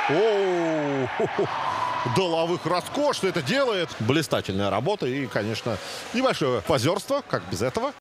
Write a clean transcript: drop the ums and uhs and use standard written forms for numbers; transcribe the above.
О, Доловых роскошно это делает. Блистательная работа и, конечно, небольшое позерство, как без этого.